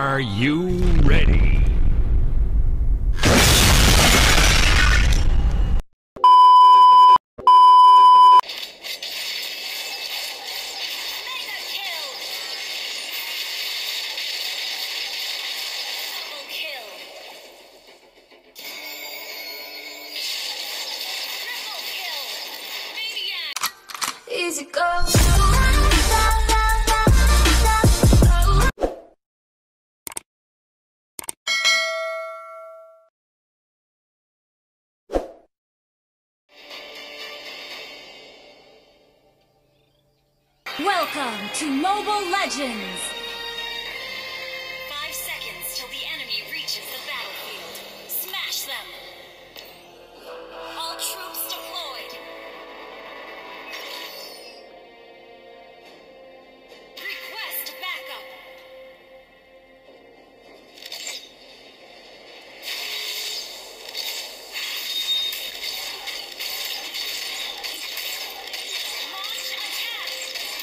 Are you ready? Easy go. Welcome to Mobile Legends! 5 seconds till the enemy reaches the battlefield. Smash them! All troops deployed! Request backup! Launch attack!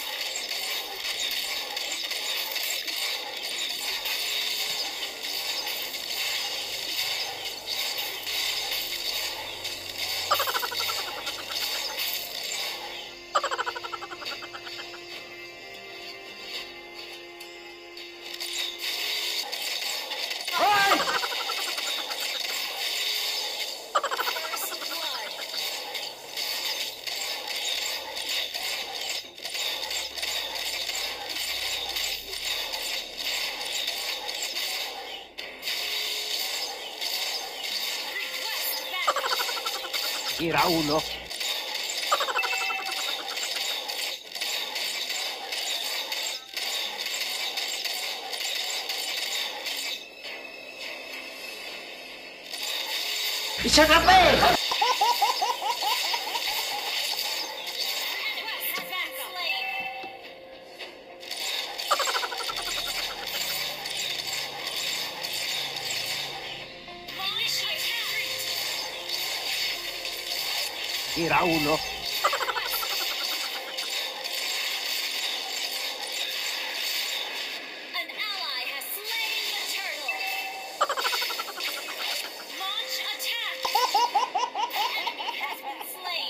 First blood! Request backup! Tira uno. ¡Se atrapé! Request backup! Launch attack! Tira uno. An ally has slain the turtle! Launch attack! An enemy has been slain!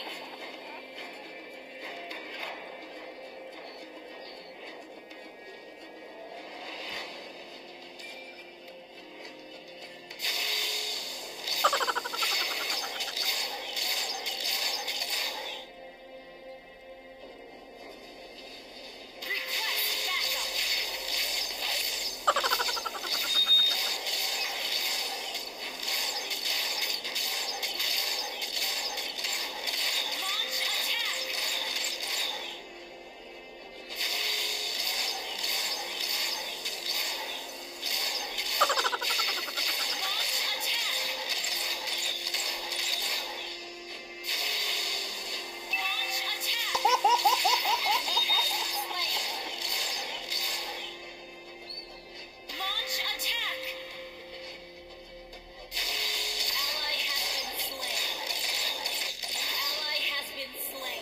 Request backup! Launch attack! Launch attack! Launch attack! Enemy has been slain! Launch attack! Ally has been slain! Ally has been slain!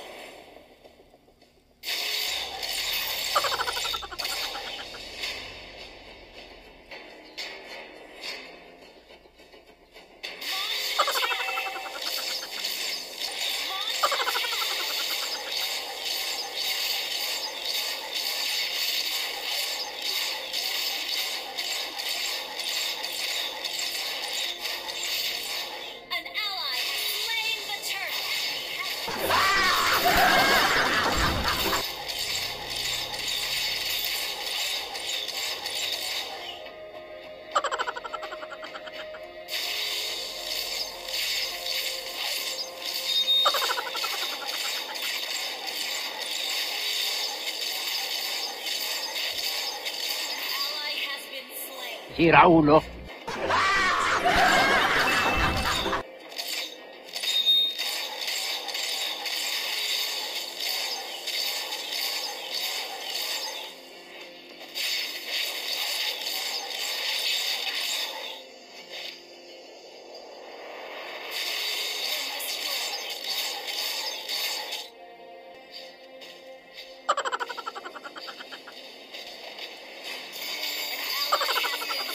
Launch attack! Launch attack! An ally has slain the turtle! Ally has been slain. Tira uno. An ally has been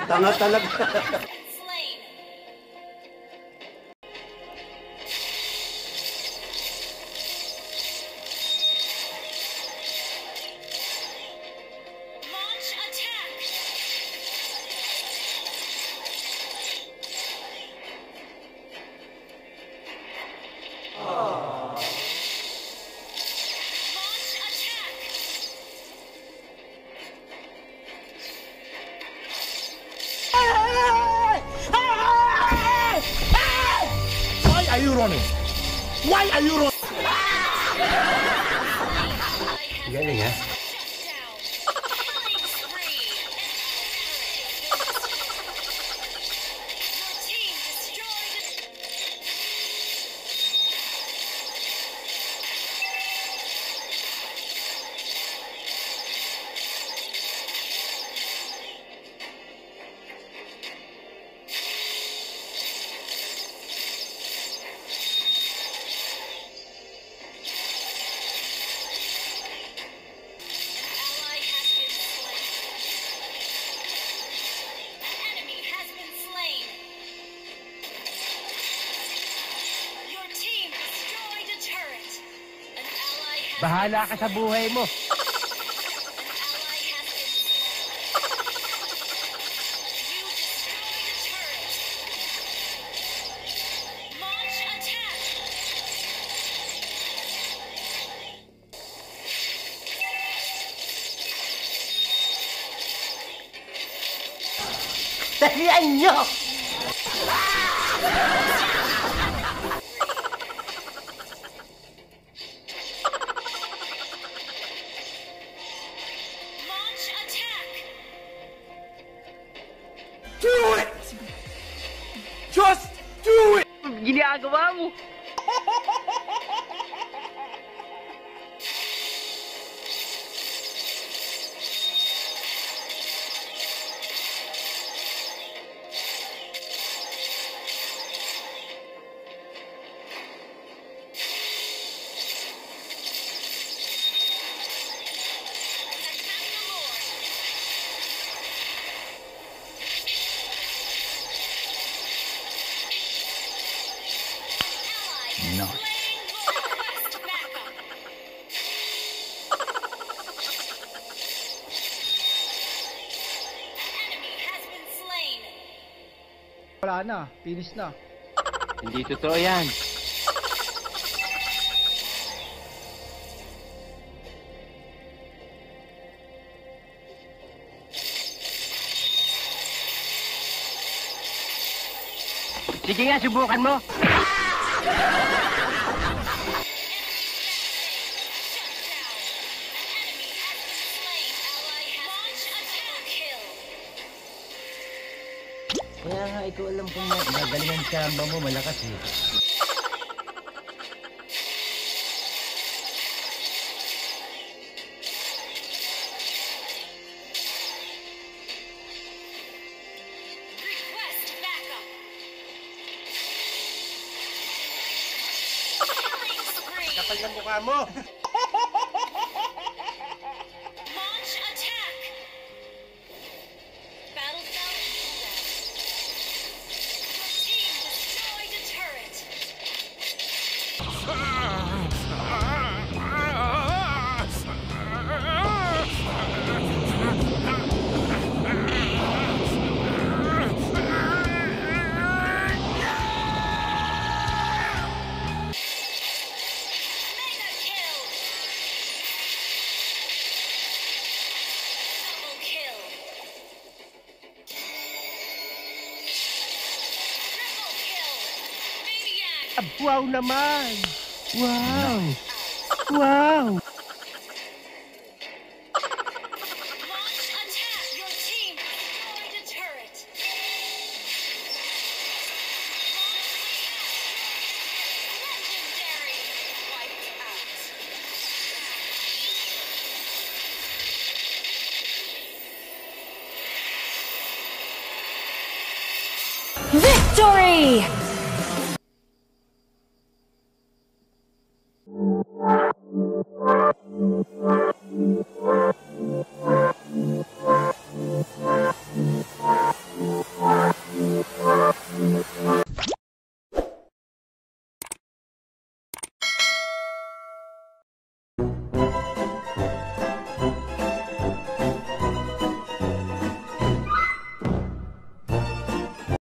Tanga talaga. Slain. Launch attack. Launch attack. Why are you running? Why are you running? Galing ha? Bahala ka sa buhay mo. Dalian nyo! Do it! Just do it! Ginagawa mo! No. Wala na, finish na. Hindi totoo yan. Sige nga, subukan mo. Kaya nga, ikaw alam kong magaling ang tsamba mo, malakas eh. Kapal ng mukha mo! Launch attack! Battle fell Your team destroyed a turret! Mega kill! Double kill! Triple kill! Maniac! Wow naman! Wow! Wow! Launch attack! Your team destroyed a turret! Legendary! Wiped out! Victory!